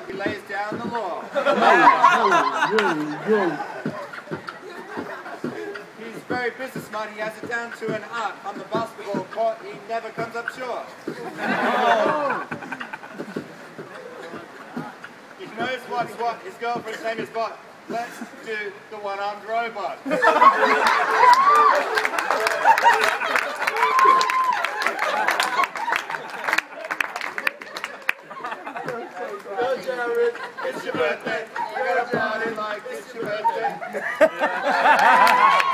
he lays down the law. He's very business smart. He has it down to an art. On the basketball court, he never comes up short. He knows what's what. His girlfriend's name is Bot. Let's do the one-armed robot. Go, Jared. It's your birthday. We're gonna party like it's your birthday.